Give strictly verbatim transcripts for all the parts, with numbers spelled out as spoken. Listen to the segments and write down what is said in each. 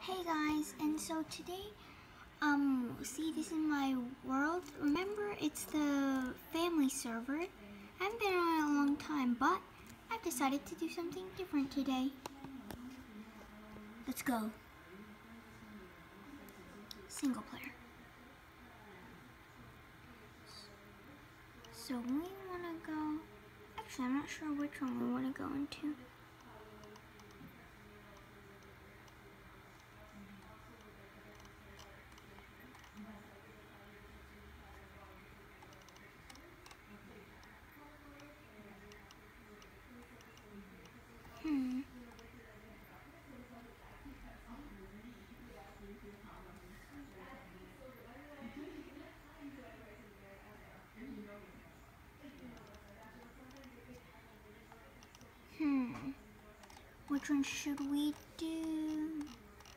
Hey guys, and so today, um, see, this is my world. Remember, it's the family server. I haven't been on it a long time, but I've decided to do something different today. Let's go. Single player. So we want to go, actually I'm not sure which one we want to go into. Hmm. Hmm. Which one should we do?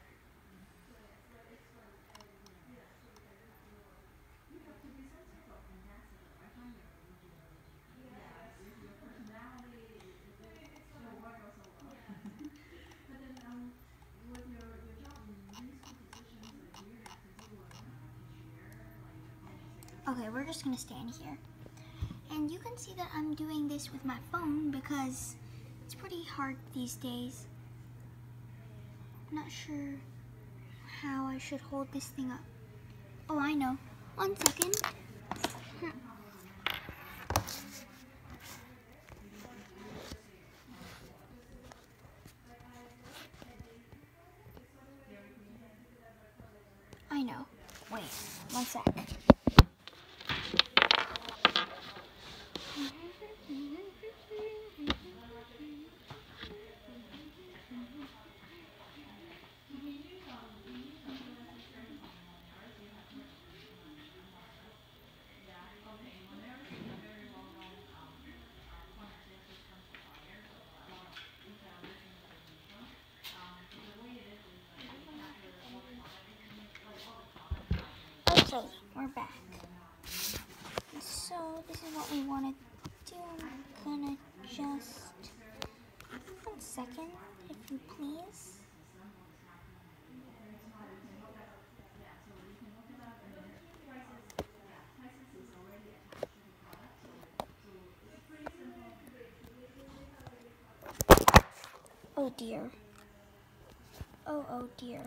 Okay, we're just gonna stand here. And you can see that I'm doing this with my phone because it's pretty hard these days. I'm not sure how I should hold this thing up. Oh, I know. One second. I know. Wait, one sec. Okay, we're back. So this is what we want to do. I'm gonna just one second, if you please. Oh dear. Oh oh dear.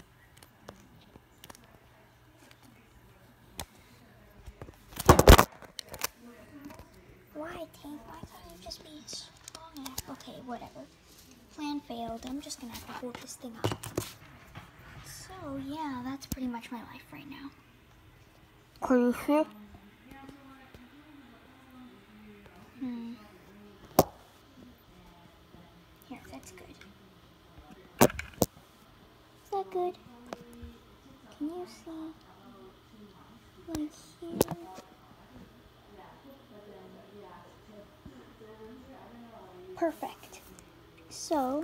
Why, Tank? Why can't you just be strong enough? Okay, whatever. Plan failed. I'm just gonna have to hold this thing up. So yeah, that's pretty much my life right now. Can you hear? Hmm. Here, that's good. Is that good? Can you see? Like here. Perfect. So,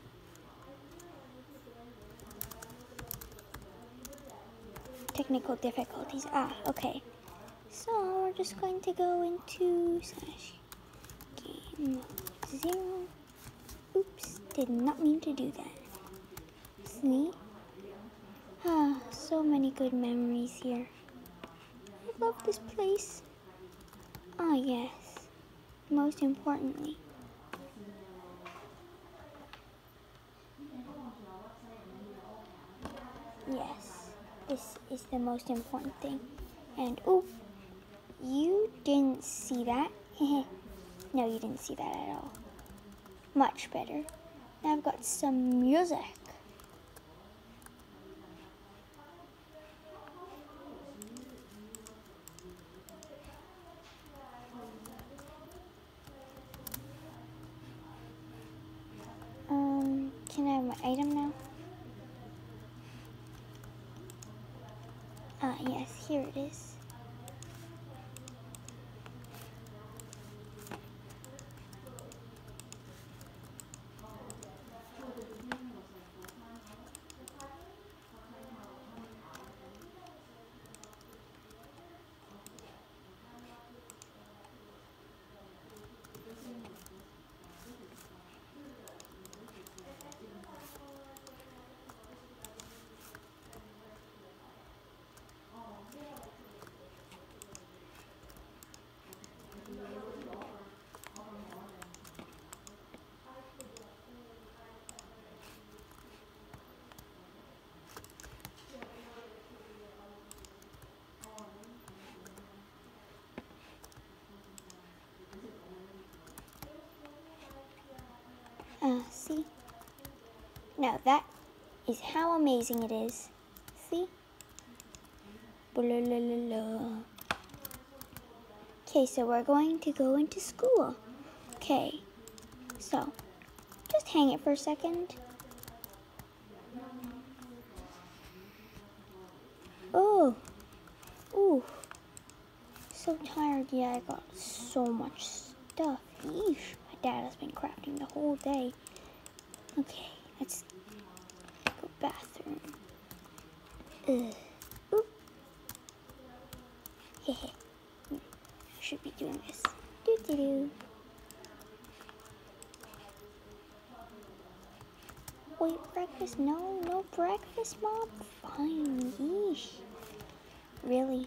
technical difficulties. Ah, okay. So, we're just going to go into slash game zero. Oops, did not mean to do that. See? Ah, so many good memories here. I love this place. Ah, yes. Most importantly. Yes, this is the most important thing. And, oh, you didn't see that. No, you didn't see that at all. Much better. Now I've got some music. Um, can I have my item now? Ah, yes, here it is. Ah, uh, see? Now that is how amazing it is. See? Okay, so we're going to go into school. Okay, so just hang it for a second. Oh, ooh, so tired. Yeah, I got so much stuff. Yeesh, my dad has been crafting the whole day. Okay, let's go bathroom. Ugh. Oop. Hehe. I should be doing this. Doo doo doo. Wait, breakfast? No, no breakfast, Mom? Fine, yeesh. Really?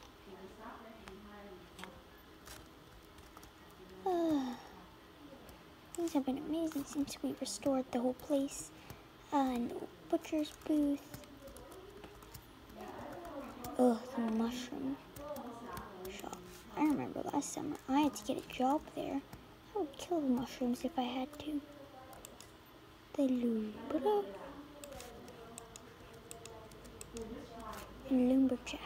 Uh, things have been amazing since we restored the whole place. Uh, no butcher's booth. Ugh, the mushroom shop. I remember last summer I had to get a job there. I would kill the mushrooms if I had to. The lumber and lumberjack.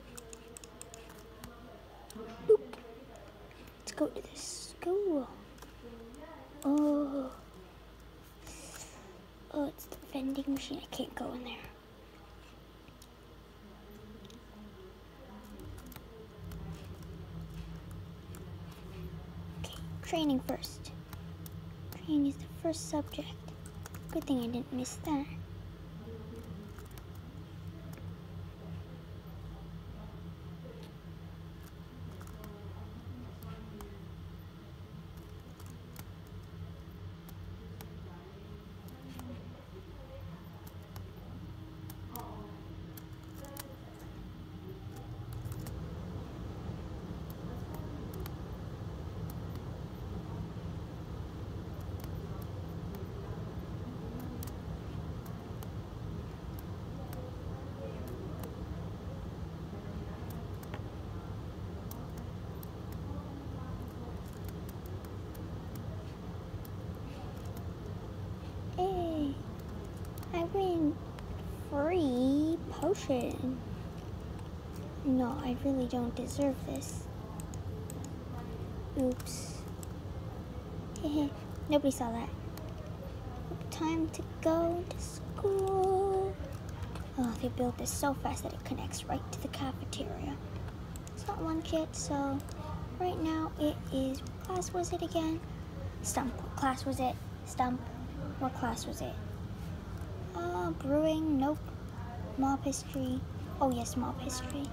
Boop. Let's go to the school. Oh, oh, it's the vending machine. I can't go in there. Okay, training first. Training is the first subject. Good thing I didn't miss that. Hey, I win free potion. No, I really don't deserve this. Oops. Hehe, nobody saw that. Time to go to school. Oh, they built this so fast that it connects right to the cafeteria. It's not lunch yet, so right now it is, what class was it again? Stump. What class was it? Stump. What class was it? Uh, brewing. Nope. Mob history. Oh yes, mob history.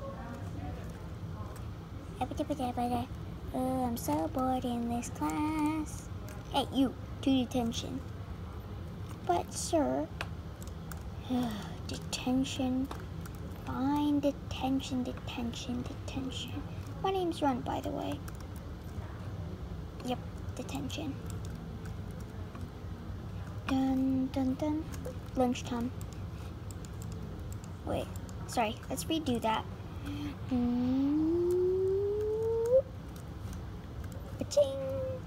Oh, I'm so bored in this class. Hey, you, to detention. But sir, detention. Fine, detention, detention, detention. My name's Run, by the way. Yep, detention. Dun, dun, dun. Lunchtime. Wait, sorry, let's redo that. Ba-ching.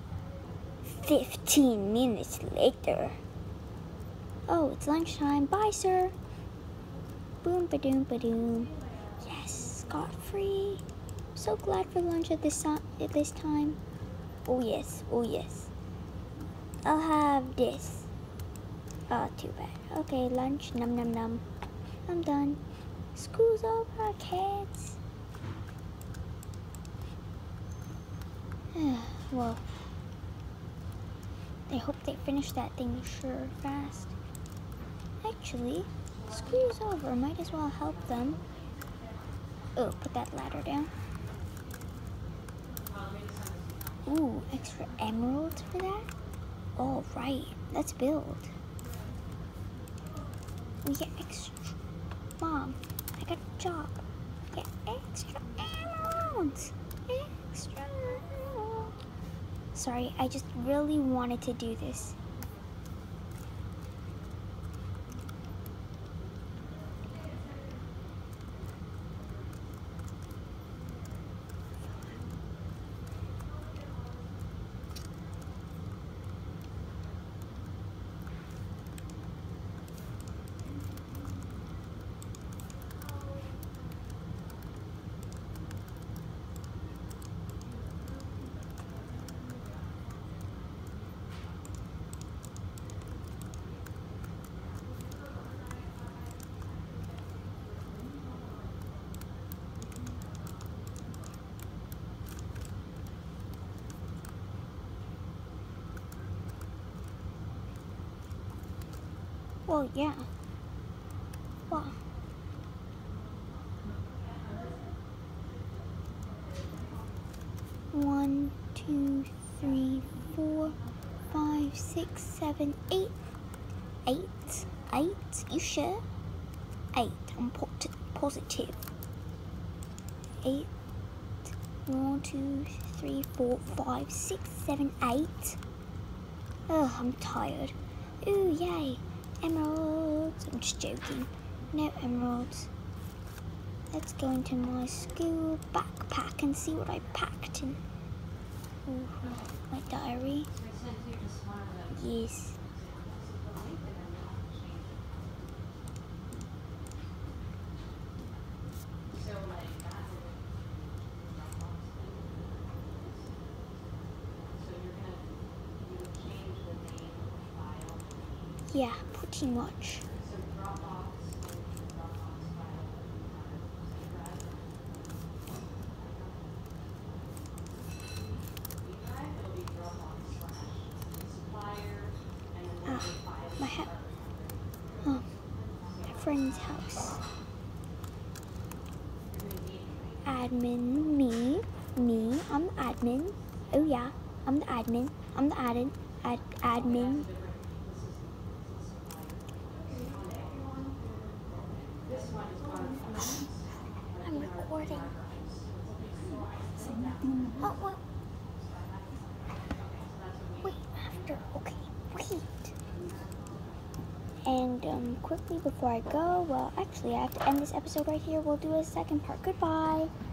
Fifteen minutes later. Oh, it's lunchtime. Bye, sir. Boom, ba-doom, ba-doom. Yes, scot-free. So glad for lunch at this, at this time. Oh, yes, oh, yes. I'll have this. Oh, too bad. Okay, lunch. Num, num, num. I'm done. School's over, kids. Well, I hope they finish that thing sure fast. Actually, school's over. Might as well help them. Oh, put that ladder down. Ooh, extra emeralds for that? All right, let's build. We get extra. Mom, I got a job. Get extra emeralds. Extra emeralds. Sorry, I just really wanted to do this. Well, yeah. Wow. One, two, three, four, five, six, seven, eight. Eight? Eight? You sure? Eight. I'm po positive. Eight. One, two, three, four, five, six, seven, eight. Oh, I'm tired. Ooh, yay. Emeralds. I'm just joking. No emeralds. Let's go into my school backpack and see what I packed in. Ooh, my diary. Yes. Yeah, pretty much. Ah, my hat. Oh, my friend's house. Admin, me, me. I'm the admin. Oh yeah, I'm the admin. I'm the admin. Ad, admin. I'm recording. Oh, well. Wait, after. Okay, wait. And um, quickly before I go, well, actually, I have to end this episode right here. We'll do a second part. Goodbye.